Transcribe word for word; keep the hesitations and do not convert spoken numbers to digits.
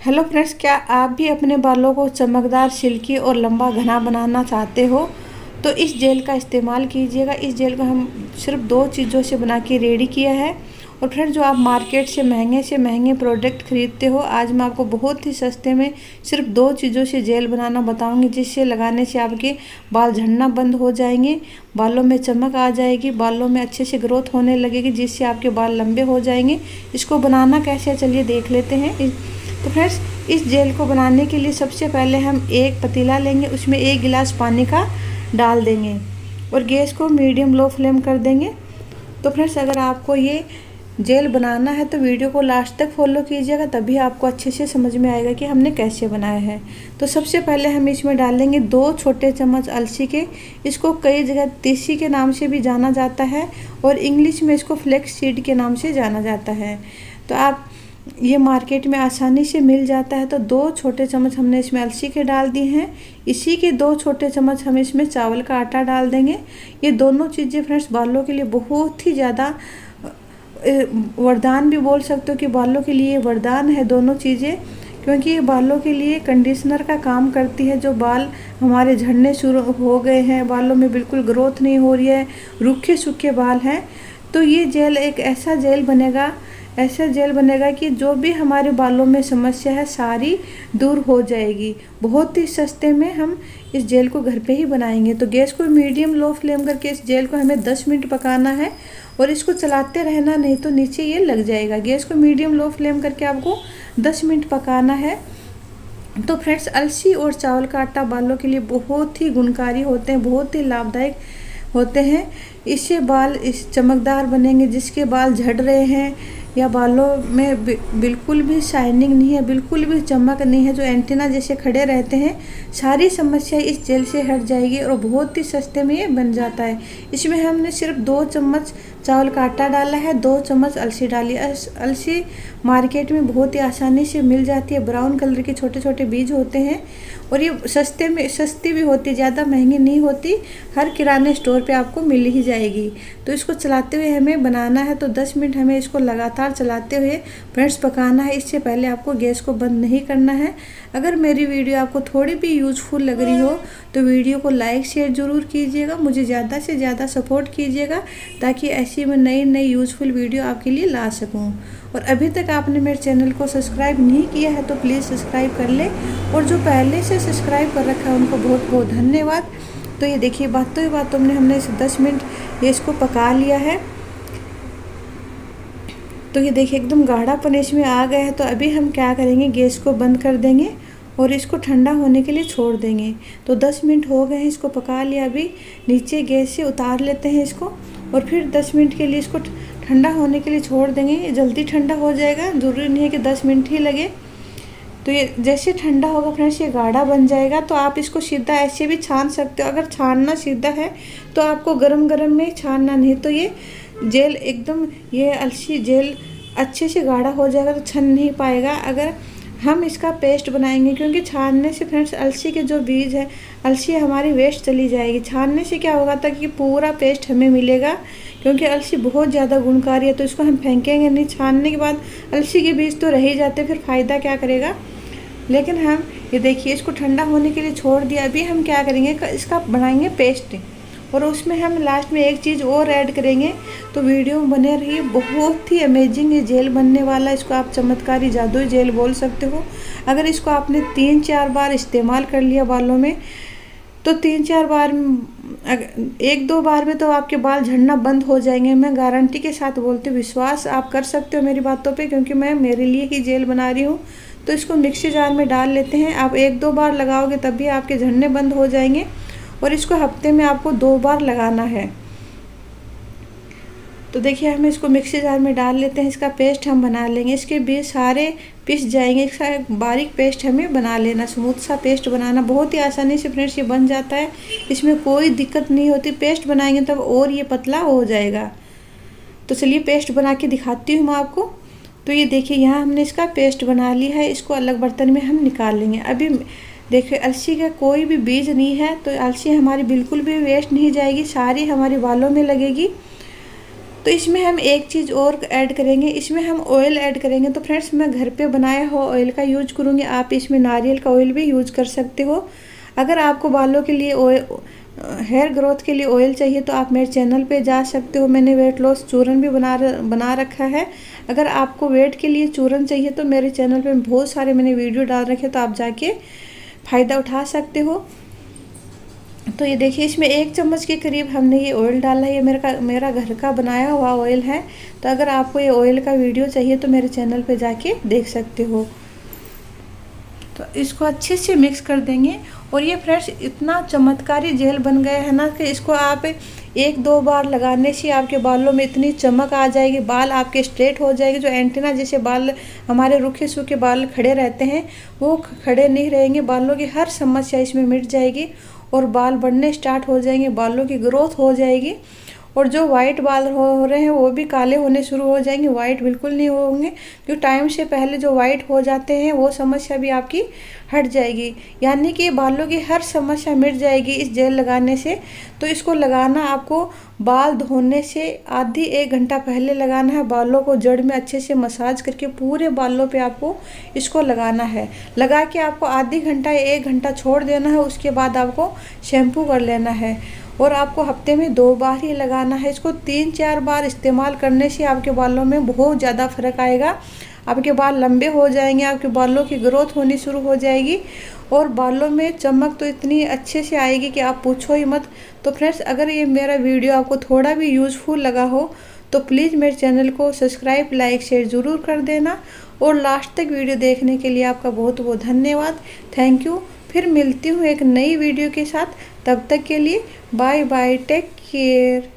Hello friends, क्या आप भी अपने बालों को चमकदार, सिल्की और लंबा घना बनाना चाहते हो? तो इस जेल का इस्तेमाल कीजिएगा। इस जेल को हम सिर्फ दो चीज़ों से बना के रेडी किया है। और फ्रेंड्स, जो आप मार्केट से महंगे से महंगे प्रोडक्ट खरीदते हो, आज मैं आपको बहुत ही सस्ते में सिर्फ दो चीज़ों से जेल बनाना बताऊंगी, जिससे लगाने से आपके बाल झड़ना बंद हो जाएंगे, बालों में चमक आ जाएगी, बालों में अच्छे से ग्रोथ होने लगेगी, जिससे आपके बाल लंबे हो जाएंगे। इसको बनाना कैसे है, चलिए देख लेते हैं। तो फ्रेंड्स, इस जेल को बनाने के लिए सबसे पहले हम एक पतीला लेंगे, उसमें एक गिलास पानी का डाल देंगे और गैस को मीडियम लो फ्लेम कर देंगे। तो फ्रेंड्स, अगर आपको ये जेल बनाना है तो वीडियो को लास्ट तक फॉलो कीजिएगा, तभी आपको अच्छे से समझ में आएगा कि हमने कैसे बनाया है। तो सबसे पहले हम इसमें डालेंगे दो छोटे चम्मच अलसी के। इसको कई जगह तीसी के नाम से भी जाना जाता है और इंग्लिश में इसको फ्लेक्स सीड के नाम से जाना जाता है। तो आप ये मार्केट में आसानी से मिल जाता है। तो दो छोटे चम्मच हमने इसमें अलसी के डाल दिए हैं। इसी के दो छोटे चम्मच हम इसमें चावल का आटा डाल देंगे। ये दोनों चीज़ें फ्रेंड्स बालों के लिए बहुत ही ज़्यादा वरदान भी बोल सकते हो कि बालों के लिए वरदान है दोनों चीज़ें, क्योंकि ये बालों के लिए कंडीशनर का काम करती है। जो बाल हमारे झड़ने शुरू हो गए हैं, बालों में बिल्कुल ग्रोथ नहीं हो रही है, रूखे सूखे बाल हैं, तो ये जेल एक ऐसा जेल बनेगा ऐसा जेल बनेगा कि जो भी हमारे बालों में समस्या है सारी दूर हो जाएगी। बहुत ही सस्ते में हम इस जेल को घर पे ही बनाएंगे। तो गैस को मीडियम लो फ्लेम करके इस जेल को हमें दस मिनट पकाना है और इसको चलाते रहना, नहीं तो नीचे ये लग जाएगा। गैस को मीडियम लो फ्लेम करके आपको दस मिनट पकाना है। तो फ्रेंड्स, अलसी और चावल का आटा बालों के लिए बहुत ही गुणकारी होते हैं, बहुत ही लाभदायक होते हैं। इससे बाल इस चमकदार बनेंगे। जिसके बाल झड़ रहे हैं या बालों में बिल्कुल भी शाइनिंग नहीं है, बिल्कुल भी चमक नहीं है, जो एंटीना जैसे खड़े रहते हैं, सारी समस्या इस जेल से हट जाएगी और बहुत ही सस्ते में ये बन जाता है। इसमें हमने सिर्फ दो चम्मच चावल का आटा डाला है, दो चम्मच अलसी डाली। अलसी मार्केट में बहुत ही आसानी से मिल जाती है, ब्राउन कलर के छोटे छोटे बीज होते हैं और ये सस्ते में सस्ती भी होती है, ज़्यादा महंगी नहीं होती, हर किराने स्टोर पे आपको मिल ही जाएगी। तो इसको चलाते हुए हमें बनाना है। तो दस मिनट हमें इसको लगातार चलाते हुए फ्रेंड्स पकाना है। इससे पहले आपको गैस को बंद नहीं करना है। अगर मेरी वीडियो आपको थोड़ी भी यूजफुल लग रही हो तो वीडियो को लाइक शेयर ज़रूर कीजिएगा, मुझे ज़्यादा से ज़्यादा सपोर्ट कीजिएगा, ताकि ऐसी मैं नई नई यूजफुल वीडियो आपके लिए ला सकूं। और अभी तक आपने मेरे चैनल को सब्सक्राइब नहीं किया है तो प्लीज़ सब्सक्राइब कर ले, और जो पहले से सब्सक्राइब कर रखा है उनको बहुत बहुत धन्यवाद। तो ये देखिए, बातों ही बातों में हमने इसे दस मिनट ये इसको पका लिया है। तो ये देखिए एकदम गाढ़ापन इसमें आ गया है। तो अभी हम क्या करेंगे, गैस को बंद कर देंगे और इसको ठंडा होने के लिए छोड़ देंगे। तो दस मिनट हो गए हैं, इसको पका लिया। अभी नीचे गैस से उतार लेते हैं इसको और फिर दस मिनट के लिए इसको ठंडा होने के लिए छोड़ देंगे। ये जल्दी ठंडा हो जाएगा, ज़रूरी नहीं है कि दस मिनट ही लगे। तो ये जैसे ठंडा होगा फ्रेंड्स, ये गाढ़ा बन जाएगा। तो आप इसको सीधा ऐसे भी छान सकते हो। अगर छानना सीधा है तो आपको गरम गरम में छानना, नहीं तो ये जेल एकदम ये अलसी जेल अच्छे से गाढ़ा हो जाएगा तो छन नहीं पाएगा। अगर हम इसका पेस्ट बनाएंगे, क्योंकि छानने से फ्रेंड्स अलसी के जो बीज है, अलसी हमारी वेस्ट चली जाएगी। छानने से क्या होगा था कि पूरा पेस्ट हमें मिलेगा, क्योंकि अलसी बहुत ज़्यादा गुणकारी है। तो इसको हम फेंकेंगे नहीं, छानने के बाद अलसी के बीज तो रह ही जाते, फिर फ़ायदा क्या करेगा। लेकिन हम ये देखिए इसको ठंडा होने के लिए छोड़ दिया। अभी हम क्या करेंगे, इसका बनाएंगे पेस्ट, और उसमें हम लास्ट में एक चीज़ और ऐड करेंगे। तो वीडियो में बने रहिए, बहुत ही अमेजिंग ये जेल बनने वाला है। इसको आप चमत्कारी जादुई जेल बोल सकते हो। अगर इसको आपने तीन चार बार इस्तेमाल कर लिया बालों में, तो तीन चार बार, एक दो बार में तो आपके बाल झड़ना बंद हो जाएंगे। मैं गारंटी के साथ बोलती हूँ, विश्वास आप कर सकते हो मेरी बातों पे, क्योंकि मैं मेरे लिए ही जेल बना रही हूँ। तो इसको मिक्सी जार में डाल लेते हैं। आप एक दो बार लगाओगे तभी आपके झड़ने बंद हो जाएंगे, और इसको हफ्ते में आपको दो बार लगाना है। तो देखिए हम इसको मिक्सी जार में डाल लेते हैं। इसका पेस्ट हम बना लेंगे, इसके बीज सारे पिस जाएंगे। इसका एक बारीक पेस्ट हमें बना लेना, स्मूथ सा पेस्ट बनाना। बहुत ही आसानी से फ्रेंड्स ये बन जाता है, इसमें कोई दिक्कत नहीं होती। पेस्ट बनाएंगे तब और ये पतला हो जाएगा। तो चलिए पेस्ट बना के दिखाती हूँ मैं आपको। तो ये देखिए यहाँ हमने इसका पेस्ट बना लिया है। इसको अलग बर्तन में हम निकाल लेंगे। अभी देखिए अलसी का कोई भी बीज नहीं है, तो अलसी हमारी बिल्कुल भी वेस्ट नहीं जाएगी, सारी हमारे बालों में लगेगी। तो इसमें हम एक चीज़ और ऐड करेंगे, इसमें हम ऑयल ऐड करेंगे। तो फ्रेंड्स मैं घर पे बनाया हुआ ऑयल का यूज करूँगी, आप इसमें नारियल का ऑयल भी यूज कर सकते हो। अगर आपको बालों के लिए ऑयल, हेयर ग्रोथ के लिए ऑयल चाहिए तो आप मेरे चैनल पे जा सकते हो। मैंने वेट लॉस चूरन भी बना बना रखा है। अगर आपको वेट के लिए चूरन चाहिए तो मेरे चैनल पे बहुत सारे मैंने वीडियो डाल रखे, तो आप जाके फ़ायदा उठा सकते हो। तो ये देखिए इसमें एक चम्मच के करीब हमने ये ऑयल डाला है। ये मेरा मेरा घर का बनाया हुआ ऑयल है। तो अगर आपको ये ऑयल का वीडियो चाहिए तो मेरे चैनल पे जाके देख सकते हो। तो इसको अच्छे से मिक्स कर देंगे। और ये फ्रेंड्स इतना चमत्कारी जेल बन गया है ना कि इसको आप एक दो बार लगाने से आपके बालों में इतनी चमक आ जाएगी, बाल आपके स्ट्रेट हो जाएंगे। जो एंटीना जैसे बाल हमारे रूखे सूखे बाल खड़े रहते हैं वो खड़े नहीं रहेंगे। बालों की हर समस्या इसमें मिट जाएगी और बाल बढ़ने स्टार्ट हो जाएंगे, बालों की ग्रोथ हो जाएगी। और जो वाइट बाल हो रहे हैं वो भी काले होने शुरू हो जाएंगे, वाइट बिल्कुल नहीं होंगे, क्योंकि टाइम से पहले जो वाइट हो जाते हैं वो समस्या भी आपकी हट जाएगी। यानी कि बालों की हर समस्या मिट जाएगी इस जेल लगाने से। तो इसको लगाना आपको बाल धोने से आधी एक घंटा पहले लगाना है। बालों को जड़ में अच्छे से मसाज करके पूरे बालों पे आपको इसको लगाना है। लगा के आपको आधी घंटा या एक घंटा छोड़ देना है। उसके बाद आपको शैम्पू कर लेना है और आपको हफ्ते में दो बार ही लगाना है। इसको तीन चार बार इस्तेमाल करने से आपके बालों में बहुत ज़्यादा फर्क आएगा। आपके बाल लंबे हो जाएंगे, आपके बालों की ग्रोथ होनी शुरू हो जाएगी और बालों में चमक तो इतनी अच्छे से आएगी कि आप पूछो ही मत। तो फ्रेंड्स अगर ये मेरा वीडियो आपको थोड़ा भी यूज़फुल लगा हो तो प्लीज़ मेरे चैनल को सब्सक्राइब लाइक शेयर ज़रूर कर देना। और लास्ट तक वीडियो देखने के लिए आपका बहुत बहुत धन्यवाद, थैंक यू। फिर मिलती हूँ एक नई वीडियो के साथ, तब तक के लिए बाय बाय, टेक केयर।